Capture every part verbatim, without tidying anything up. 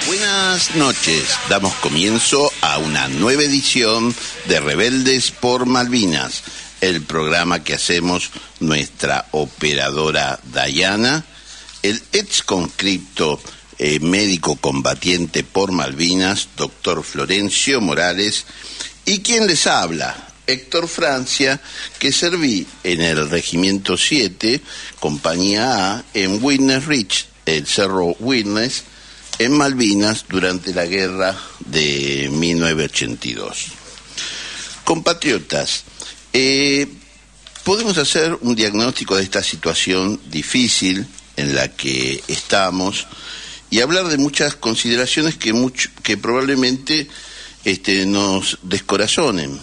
Buenas noches, damos comienzo a una nueva edición de Rebeldes por Malvinas, el programa que hacemos nuestra operadora Dayana, el ex conscripto eh, médico combatiente por Malvinas, doctor Florencio Morales, y quien les habla, Héctor Francia, que serví en el Regimiento siete, Compañía A, en Witness Ridge, el Cerro Witness, en Malvinas durante la guerra de mil novecientos ochenta y dos. Compatriotas, eh, podemos hacer un diagnóstico de esta situación difícil en la que estamos y hablar de muchas consideraciones que, mucho, que probablemente este, nos descorazonen.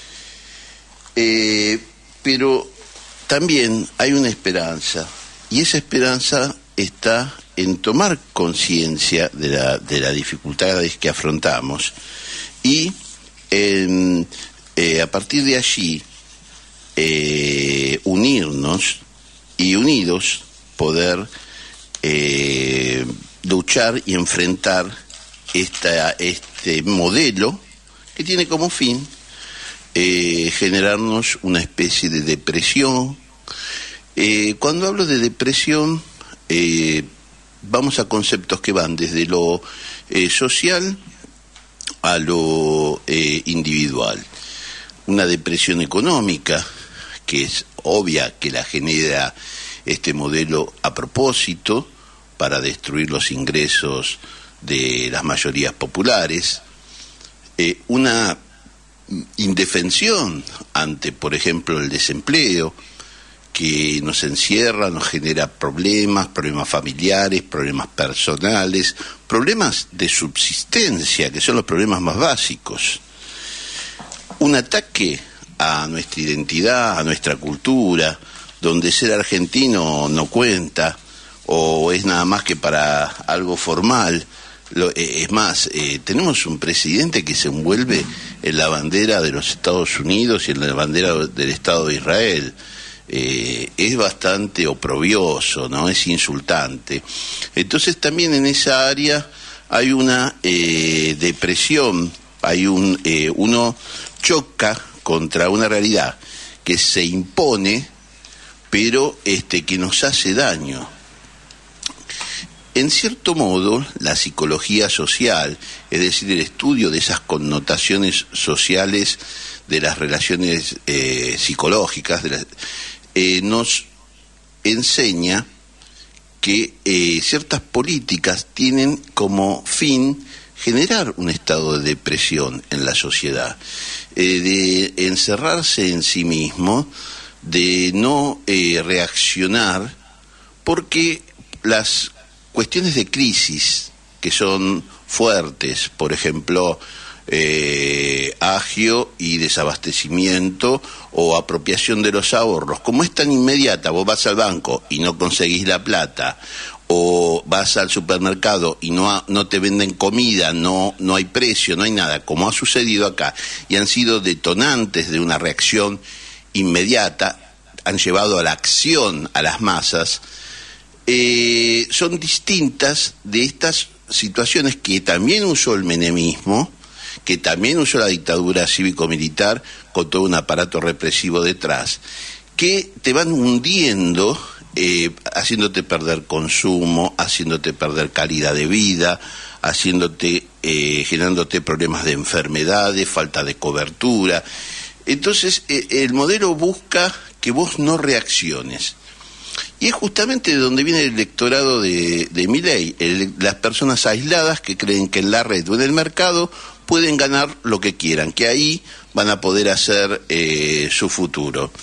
Eh, pero también hay una esperanza, y esa esperanza está en tomar conciencia de la, de las dificultades que afrontamos y en, eh, a partir de allí eh, unirnos y unidos poder eh, luchar y enfrentar esta, este modelo que tiene como fin eh, generarnos una especie de depresión. Eh, cuando hablo de depresión, eh, vamos a conceptos que van desde lo eh, social a lo eh, individual. Una depresión económica, que es obvia que la genera este modelo a propósito para destruir los ingresos de las mayorías populares. Eh, una indefensión ante, por ejemplo, el desempleo, que nos encierra, nos genera problemas, problemas familiares, problemas personales, problemas de subsistencia, que son los problemas más básicos. Un ataque a nuestra identidad, a nuestra cultura, donde ser argentino no cuenta, o es nada más que para algo formal. Lo, eh, es más, eh, tenemos un presidente que se envuelve en la bandera de los Estados Unidos y en la bandera del Estado de Israel. Eh, es bastante oprobioso, ¿no? Es insultante. Entonces también en esa área hay una eh, depresión, hay un eh, uno choca contra una realidad que se impone, pero este que nos hace daño. En cierto modo, la psicología social, es decir, el estudio de esas connotaciones sociales de las relaciones eh, psicológicas, de las, eh, nos enseña que eh, ciertas políticas tienen como fin generar un estado de depresión en la sociedad, eh, de encerrarse en sí mismo, de no eh, reaccionar, porque las cuestiones de crisis que son fuertes, por ejemplo, eh, agio y desabastecimiento o apropiación de los ahorros, como es tan inmediata, vos vas al banco y no conseguís la plata, o vas al supermercado y no, ha, no te venden comida, no, no hay precio, no hay nada, como ha sucedido acá, y han sido detonantes de una reacción inmediata, han llevado a la acción a las masas. Eh, son distintas de estas situaciones que también usó el menemismo, que también usó la dictadura cívico-militar con todo un aparato represivo detrás, que te van hundiendo, eh, haciéndote perder consumo, haciéndote perder calidad de vida, haciéndote, eh, generándote problemas de enfermedades, falta de cobertura. Entonces, eh, el modelo busca que vos no reacciones. Y es justamente de donde viene el electorado de, de Milei, el, las personas aisladas que creen que en la red o en el mercado pueden ganar lo que quieran, que ahí van a poder hacer eh, su futuro.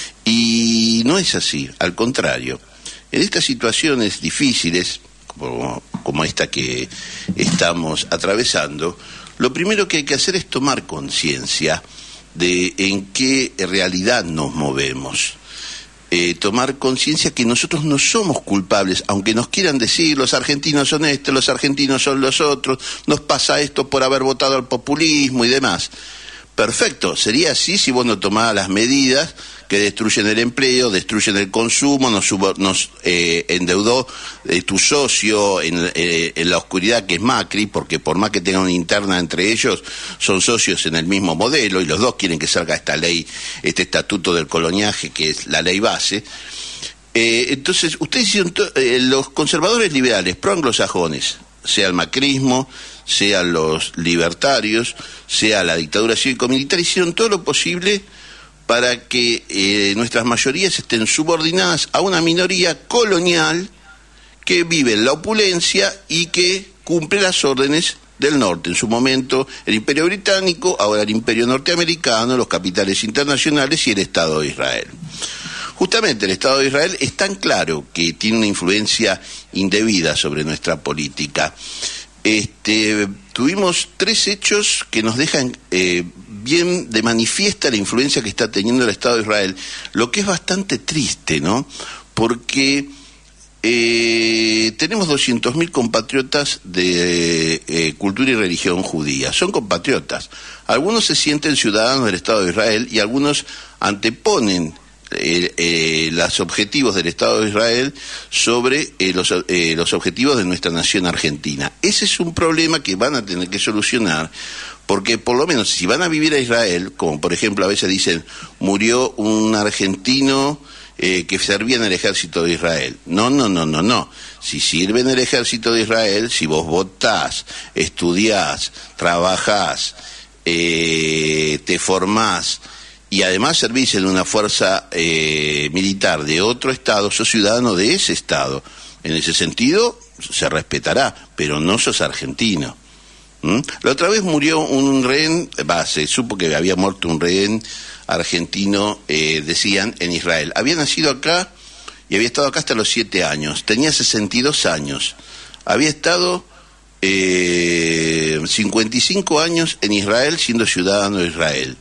Y no es así, al contrario. En estas situaciones difíciles, como, como esta que estamos atravesando, lo primero que hay que hacer es tomar conciencia de en qué realidad nos movemos. Eh, tomar conciencia que nosotros no somos culpables, aunque nos quieran decir los argentinos son estos, los argentinos son los otros, nos pasa esto por haber votado al populismo y demás. Perfecto, sería así si vos no tomabas las medidas que destruyen el empleo, destruyen el consumo, nos, subo, nos eh, endeudó eh, tu socio en, eh, en la oscuridad que es Macri, porque por más que tengan una interna entre ellos, son socios en el mismo modelo y los dos quieren que salga esta ley, este estatuto del coloniaje, que es la ley base. Eh, entonces, ustedes hicieron, eh, los conservadores liberales pro-anglosajones, sea el macrismo, sean los libertarios, sea la dictadura cívico-militar, hicieron todo lo posible para que eh, nuestras mayorías estén subordinadas a una minoría colonial que vive en la opulencia y que cumple las órdenes del norte. En su momento el Imperio Británico, ahora el Imperio Norteamericano, los capitales internacionales y el Estado de Israel. Justamente el Estado de Israel es tan claro que tiene una influencia indebida sobre nuestra política. Este, tuvimos tres hechos que nos dejan eh, bien de manifiesta la influencia que está teniendo el Estado de Israel, lo que es bastante triste, ¿no? Porque eh, tenemos doscientos mil compatriotas de eh, cultura y religión judía. Son compatriotas. Algunos se sienten ciudadanos del Estado de Israel y algunos anteponen Eh, eh, los objetivos del Estado de Israel sobre eh, los, eh, los objetivos de nuestra nación argentina. Ese es un problema que van a tener que solucionar, porque por lo menos si van a vivir a Israel, como por ejemplo a veces dicen, murió un argentino eh, que servía en el ejército de Israel. No, no, no, no, no. Si sirve en el ejército de Israel, si vos votás, estudiás, trabajás, eh, te formás, y además servís en una fuerza eh, militar de otro estado, sos ciudadano de ese estado. En ese sentido se respetará, pero no sos argentino. ¿Mm? La otra vez murió un rehén, bah, se supo que había muerto un rehén argentino, eh, decían, en Israel. Había nacido acá y había estado acá hasta los siete años. Tenía sesenta y dos años. Había estado eh, cincuenta y cinco años en Israel siendo ciudadano de Israel.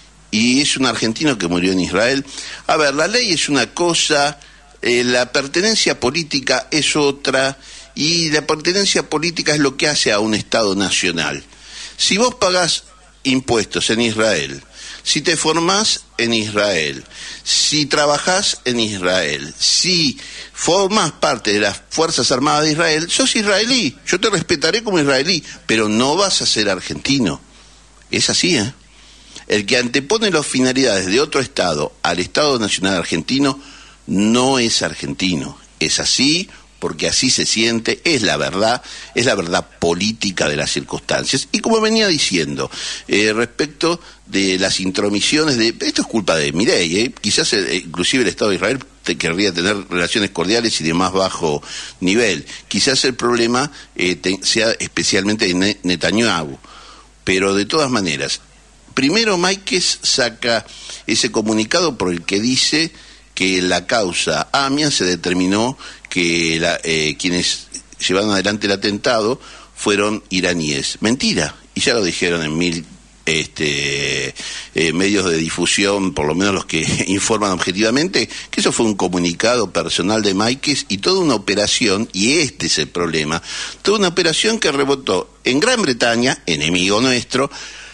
Y es un argentino que murió en Israel. A ver, la ley es una cosa, eh, la pertenencia política es otra, y la pertenencia política es lo que hace a un Estado nacional. Si vos pagás impuestos en Israel, si te formás en Israel, si trabajás en Israel, si formás parte de las Fuerzas Armadas de Israel, sos israelí. Yo te respetaré como israelí, pero no vas a ser argentino. Es así, ¿eh? El que antepone las finalidades de otro Estado al Estado Nacional Argentino no es argentino. Es así porque así se siente, es la verdad, es la verdad política de las circunstancias. Y como venía diciendo, eh, respecto de las intromisiones, de esto es culpa de Milei, ¿eh? Quizás eh, inclusive el Estado de Israel te querría tener relaciones cordiales y de más bajo nivel. Quizás el problema eh, te, sea especialmente de Netanyahu, pero de todas maneras, primero Máiquez saca ese comunicado por el que dice que la causa AMIA se determinó que la, eh, quienes llevaron adelante el atentado fueron iraníes. Mentira, y ya lo dijeron en mil este, eh, medios de difusión, por lo menos los que informan objetivamente, que eso fue un comunicado personal de Máiquez y toda una operación, y este es el problema, toda una operación que rebotó en Gran Bretaña, enemigo nuestro,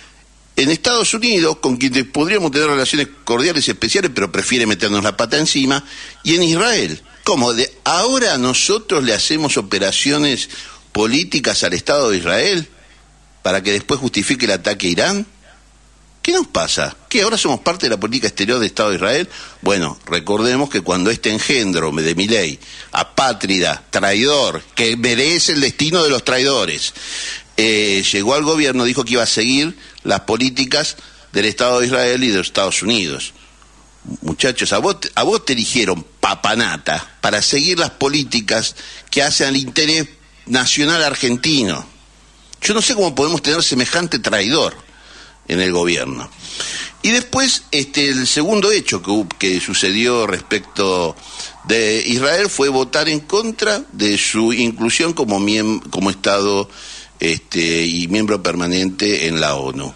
en Estados Unidos, con quienes podríamos tener relaciones cordiales y especiales, pero prefiere meternos la pata encima, y en Israel. ¿Cómo? De ahora nosotros le hacemos operaciones políticas al Estado de Israel para que después justifique el ataque a Irán. ¿Qué nos pasa? ¿Que ahora somos parte de la política exterior del Estado de Israel? Bueno, recordemos que cuando este engendro de Milei, apátrida, traidor, que merece el destino de los traidores, eh, llegó al gobierno, dijo que iba a seguir las políticas del Estado de Israel y de los Estados Unidos. Muchachos, a vos, a vos te eligieron papanata para seguir las políticas que hacen al interés nacional argentino. Yo no sé cómo podemos tener semejante traidor en el gobierno. Y después, este, el segundo hecho que, que sucedió respecto de Israel fue votar en contra de su inclusión como, miem, como Estado este, y miembro permanente en la ONU,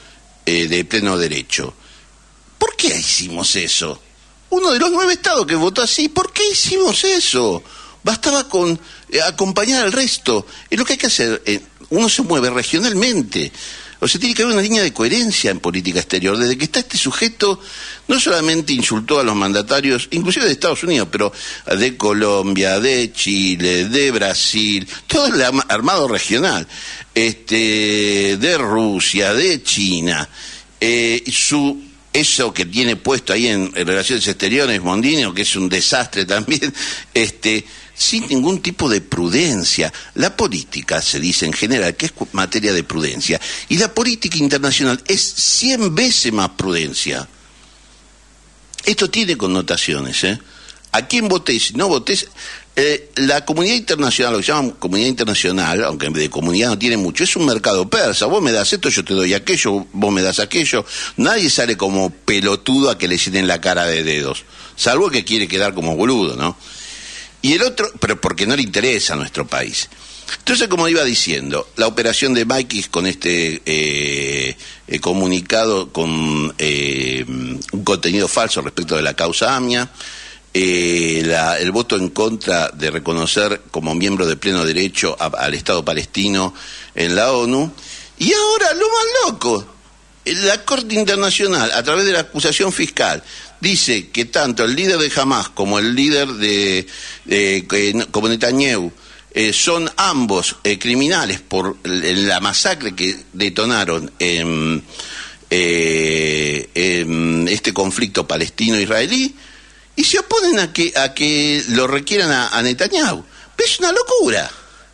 eh, de pleno derecho. ¿Por qué hicimos eso? Uno de los nueve estados que votó así, ¿por qué hicimos eso? Bastaba con eh, acompañar al resto. Es lo que hay que hacer. Eh, uno se mueve regionalmente. O sea, tiene que haber una línea de coherencia en política exterior. Desde que está este sujeto, no solamente insultó a los mandatarios, inclusive de Estados Unidos, pero de Colombia, de Chile, de Brasil, todo el armado regional, este, de Rusia, de China, eh, su... eso que tiene puesto ahí en, en Relaciones Exteriores, Mondino, que es un desastre también, este, sin ningún tipo de prudencia. La política, se dice en general, que es materia de prudencia, y la política internacional es cien veces más prudencia. Esto tiene connotaciones, ¿eh? A quién votés, no votés. Eh, la comunidad internacional, lo que llaman comunidad internacional, aunque de comunidad no tiene mucho, es un mercado persa. Vos me das esto, yo te doy aquello, vos me das aquello. Nadie sale como pelotudo a que le llenen la cara de dedos, salvo que quiere quedar como boludo, ¿no? Y el otro, pero porque no le interesa a nuestro país. Entonces, como iba diciendo, la operación de Maikis con este eh, eh, comunicado con eh, un contenido falso respecto de la causa AMIA, Eh, la, el voto en contra de reconocer como miembro de pleno derecho a, al Estado palestino en la ONU, y ahora lo más loco, la Corte Internacional, a través de la acusación fiscal, dice que tanto el líder de Hamas como el líder de, de, de como Netanyahu eh, son ambos eh, criminales por la masacre que detonaron en, eh, en este conflicto palestino-israelí, y se oponen a que a que lo requieran a, a Netanyahu. Es una locura.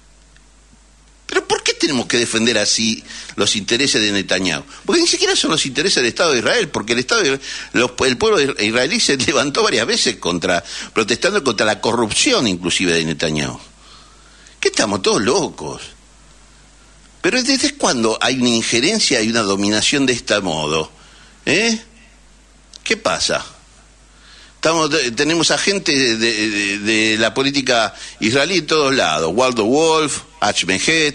¿Pero por qué tenemos que defender así los intereses de Netanyahu? Porque ni siquiera son los intereses del Estado de Israel, porque el Estado de, los, el pueblo israelí se levantó varias veces contra, protestando contra la corrupción inclusive de Netanyahu. ¿Qué estamos todos locos? Pero ¿desde cuándo hay una injerencia y una dominación de este modo? ¿Eh? ¿Qué pasa? Estamos, tenemos a gente de, de, de, de la política israelí en todos lados. Waldo Wolf, Achmehet,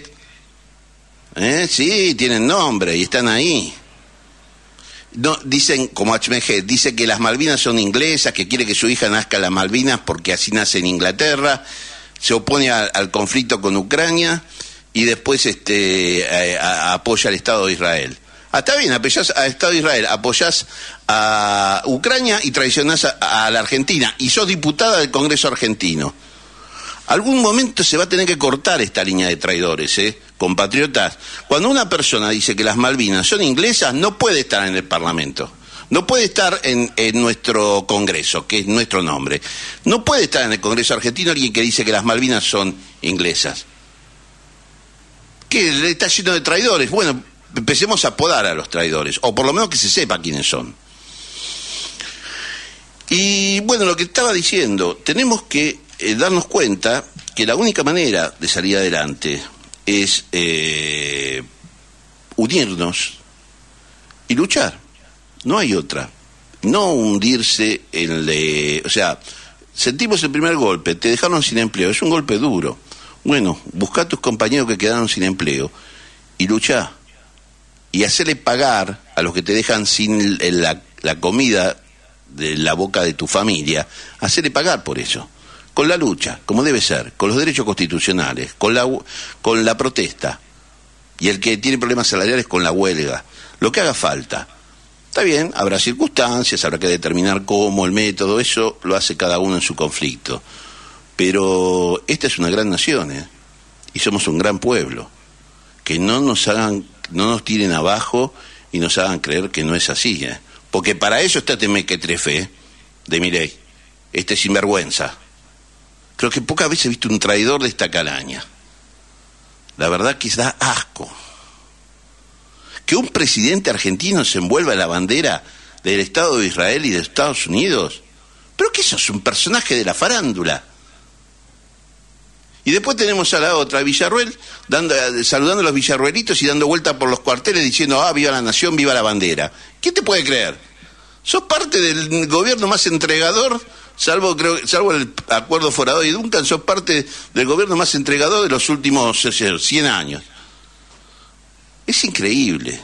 ¿eh? Sí, tienen nombre y están ahí. No, dicen, como Achmehet, dice que las Malvinas son inglesas, que quiere que su hija nazca en las Malvinas porque así nace en Inglaterra, se opone a, al conflicto con Ucrania y después este, a, a, apoya al Estado de Israel. Ah, está bien, apoyás al Estado de Israel, apoyás a Ucrania y traicionás a, a la Argentina, y sos diputada del Congreso argentino. Algún momento se va a tener que cortar esta línea de traidores, ¿eh? Compatriotas. Cuando una persona dice que las Malvinas son inglesas, no puede estar en el Parlamento. No puede estar en, en nuestro Congreso, que es nuestro nombre. No puede estar en el Congreso argentino alguien que dice que las Malvinas son inglesas. ¿Qué? Está lleno de traidores. Bueno, empecemos a apodar a los traidores, o por lo menos que se sepa quiénes son. Y bueno, lo que estaba diciendo, tenemos que eh, darnos cuenta que la única manera de salir adelante es eh, unirnos y luchar. No hay otra. No hundirse en le... O sea, sentimos el primer golpe, te dejaron sin empleo, es un golpe duro. Bueno, busca a tus compañeros que quedaron sin empleo y luchá. Y hacerle pagar a los que te dejan sin la, la comida de la boca de tu familia, hacerle pagar por eso, con la lucha, como debe ser, con los derechos constitucionales, con la, con la protesta, y el que tiene problemas salariales con la huelga, lo que haga falta. Está bien, habrá circunstancias, habrá que determinar cómo, el método, eso lo hace cada uno en su conflicto, pero esta es una gran nación, ¿eh? Y somos un gran pueblo, que no nos hagan, no nos tiren abajo y nos hagan creer que no es así, ¿eh? Porque para eso está Temequetrefe de Milei, este sinvergüenza. Creo que pocas veces he visto un traidor de esta calaña. La verdad que da asco. Que un presidente argentino se envuelva en la bandera del Estado de Israel y de Estados Unidos. ¿Pero qué sos? Un personaje de la farándula. Y después tenemos a la otra, Villarruel, dando, saludando a los villarruelitos y dando vuelta por los cuarteles diciendo, ah, viva la nación, viva la bandera. ¿Quién te puede creer? Sos parte del gobierno más entregador, salvo creo, salvo el acuerdo Forador y Duncan, sos parte del gobierno más entregador de los últimos cien años. Es increíble.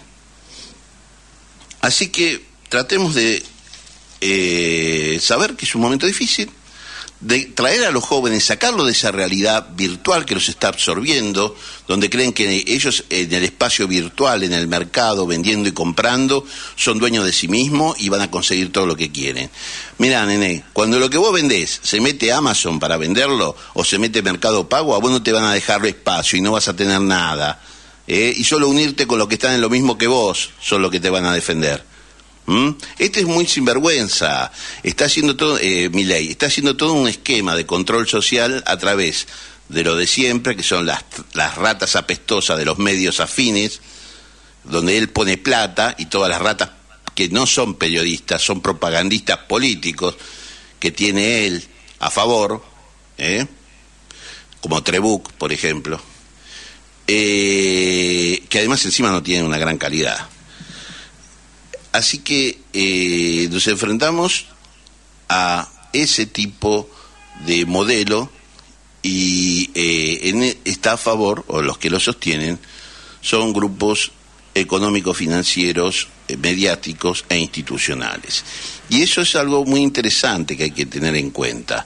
Así que tratemos de eh, saber que es un momento difícil, de traer a los jóvenes, sacarlos de esa realidad virtual que los está absorbiendo, donde creen que ellos en el espacio virtual, en el mercado, vendiendo y comprando, son dueños de sí mismos y van a conseguir todo lo que quieren. Mirá, nene, cuando lo que vos vendés se mete Amazon para venderlo, o se mete Mercado Pago, a vos no te van a dejar espacio y no vas a tener nada. ¿eh? Y solo unirte con los que están en lo mismo que vos son los que te van a defender. ¿Mm? Este es muy sinvergüenza, está haciendo todo, eh, Milei, está haciendo todo un esquema de control social a través de lo de siempre, que son las, las ratas apestosas de los medios afines, donde él pone plata, y todas las ratas que no son periodistas, son propagandistas políticos, que tiene él a favor, ¿eh? como Trebuch, por ejemplo, eh, que además encima no tienen una gran calidad. Así que eh, nos enfrentamos a ese tipo de modelo y eh, en, está a favor, o los que lo sostienen, son grupos económicos, financieros, eh, mediáticos e institucionales. Y eso es algo muy interesante que hay que tener en cuenta,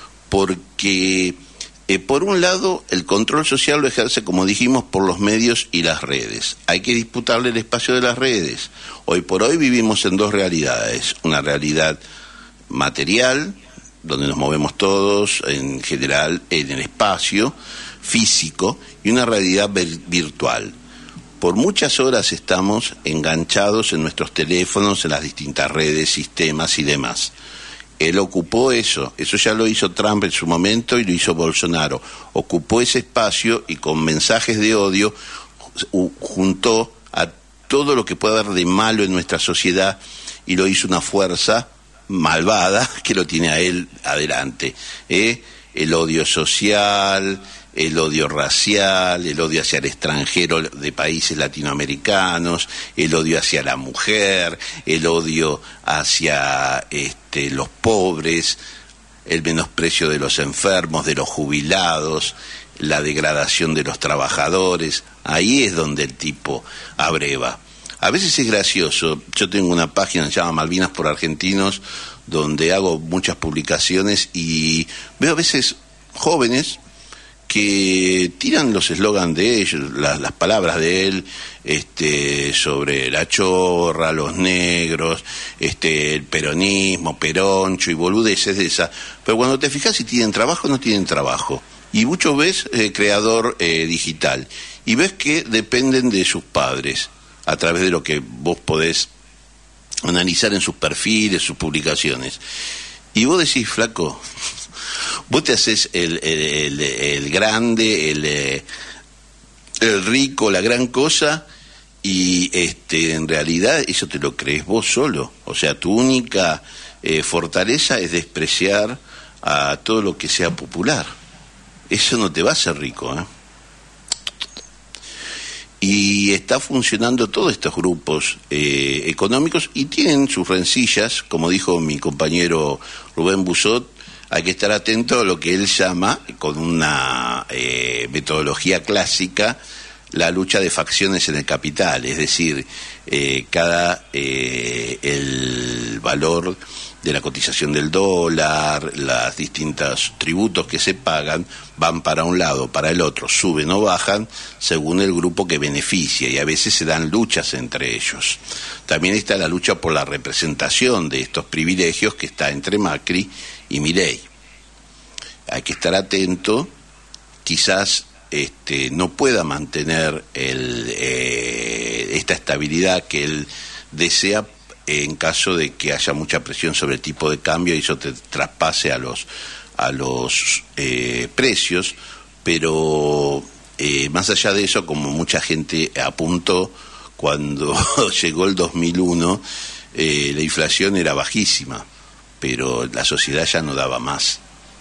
porque Eh, por un lado, el control social lo ejerce, como dijimos, por los medios y las redes. Hay que disputarle el espacio de las redes. Hoy por hoy vivimos en dos realidades. Una realidad material, donde nos movemos todos, en general, en el espacio físico, y una realidad virtual. Por muchas horas estamos enganchados en nuestros teléfonos, en las distintas redes, sistemas y demás. Él ocupó eso, eso ya lo hizo Trump en su momento y lo hizo Bolsonaro. Ocupó ese espacio y con mensajes de odio juntó a todo lo que puede haber de malo en nuestra sociedad y lo hizo una fuerza malvada que lo tiene a él adelante. ¿eh? El odio social, el odio racial, el odio hacia el extranjero de países latinoamericanos, el odio hacia la mujer, el odio hacia este, los pobres, el menosprecio de los enfermos, de los jubilados, la degradación de los trabajadores. Ahí es donde el tipo abreva. A veces es gracioso. Yo tengo una página que se llama Malvinas por Argentinos, donde hago muchas publicaciones y veo a veces jóvenes que tiran los eslogans de ellos, las, las palabras de él, este, sobre la chorra, los negros, este, el peronismo, peroncho y boludeces de esa. Pero cuando te fijas si tienen trabajo o no tienen trabajo. Y muchos ves eh, creador eh, digital. Y ves que dependen de sus padres, a través de lo que vos podés analizar en sus perfiles, sus publicaciones. Y vos decís, flaco, vos te haces el, el, el, el grande, el, el rico, la gran cosa, y este, en realidad eso te lo crees vos solo. O sea, tu única eh, fortaleza es despreciar a todo lo que sea popular. Eso no te va a hacer rico, ¿eh? Y está funcionando todos estos grupos eh, económicos y tienen sus rencillas, como dijo mi compañero Rubén Busot. Hay que estar atento a lo que él llama, con una eh, metodología clásica, la lucha de facciones en el capital, es decir, eh, cada eh, el valor de la cotización del dólar, los distintos tributos que se pagan, van para un lado, para el otro, suben o bajan, según el grupo que beneficia, y a veces se dan luchas entre ellos. También está la lucha por la representación de estos privilegios que está entre Macri y Milei. Hay que estar atento, quizás este, no pueda mantener el, eh, esta estabilidad que él desea en caso de que haya mucha presión sobre el tipo de cambio y eso te traspase a los a los eh, precios, pero eh, más allá de eso, como mucha gente apuntó, cuando llegó el dos mil uno eh, la inflación era bajísima, pero la sociedad ya no daba más.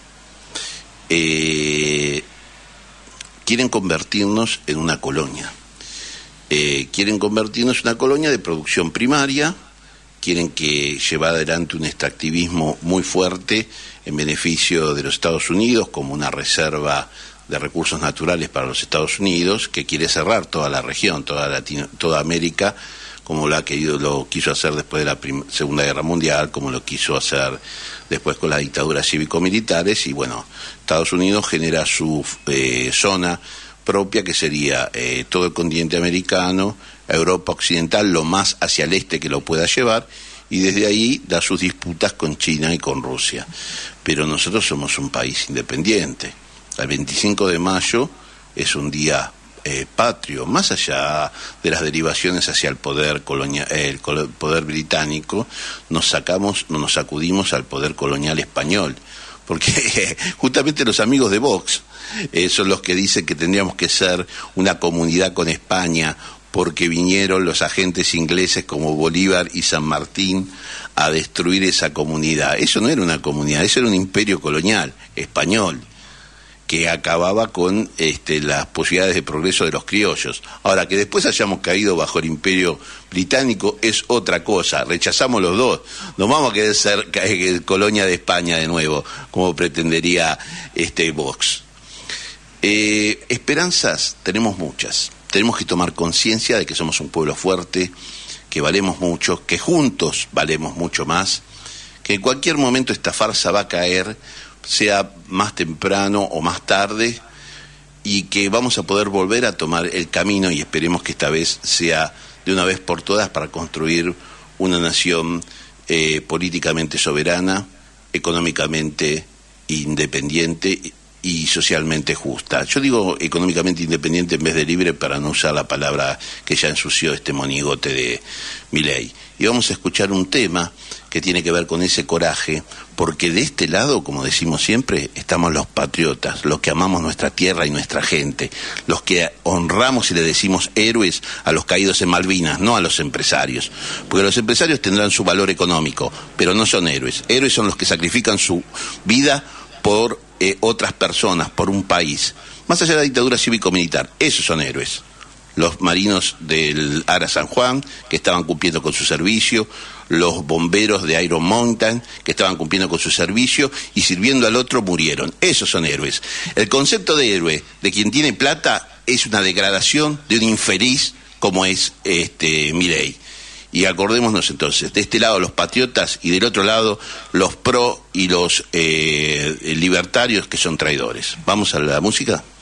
Eh, quieren convertirnos en una colonia, eh, quieren convertirnos en una colonia de producción primaria. Quieren que llevar adelante un extractivismo muy fuerte en beneficio de los Estados Unidos, como una reserva de recursos naturales para los Estados Unidos, que quiere cerrar toda la región, toda Latino, toda América, como lo ha querido, lo quiso hacer después de la prim- Segunda Guerra Mundial, como lo quiso hacer después con las dictaduras cívico-militares, y bueno, Estados Unidos genera su eh, zona propia, que sería eh, todo el continente americano, Europa occidental, lo más hacia el este que lo pueda llevar, y desde ahí da sus disputas con China y con Rusia. Pero nosotros somos un país independiente. El veinticinco de mayo es un día eh, patrio, más allá de las derivaciones hacia el poder colonia, eh, el poder británico, nos sacamos, nos sacudimos al poder colonial español, porque justamente los amigos de Vox eh, son los que dicen que tendríamos que ser una comunidad con España, porque vinieron los agentes ingleses como Bolívar y San Martín a destruir esa comunidad. Eso no era una comunidad, eso era un imperio colonial español, que acababa con este, las posibilidades de progreso de los criollos. Ahora, que después hayamos caído bajo el imperio británico es otra cosa, rechazamos los dos, no vamos a querer ser eh, colonia de España de nuevo, como pretendería este Vox. Eh, esperanzas tenemos muchas, tenemos que tomar conciencia de que somos un pueblo fuerte, que valemos mucho, que juntos valemos mucho más, que en cualquier momento esta farsa va a caer, sea más temprano o más tarde, y que vamos a poder volver a tomar el camino, y esperemos que esta vez sea de una vez por todas, para construir una nación eh, políticamente soberana, económicamente independiente y socialmente justa. Yo digo económicamente independiente en vez de libre, para no usar la palabra que ya ensució este monigote de Milei. Y vamos a escuchar un tema que tiene que ver con ese coraje, porque de este lado, como decimos siempre, estamos los patriotas, los que amamos nuestra tierra y nuestra gente, los que honramos y le decimos héroes a los caídos en Malvinas, no a los empresarios, porque los empresarios tendrán su valor económico, pero no son héroes. Héroes son los que sacrifican su vida por eh, otras personas, por un país, más allá de la dictadura cívico-militar. Esos son héroes. Los marinos del Ara San Juan, que estaban cumpliendo con su servicio, los bomberos de Iron Mountain, que estaban cumpliendo con su servicio y sirviendo al otro, murieron. Esos son héroes. El concepto de héroe de quien tiene plata es una degradación de un infeliz como es este Milei. Y acordémonos entonces, de este lado los patriotas y del otro lado los pro y los eh, libertarios, que son traidores. ¿Vamos a la música?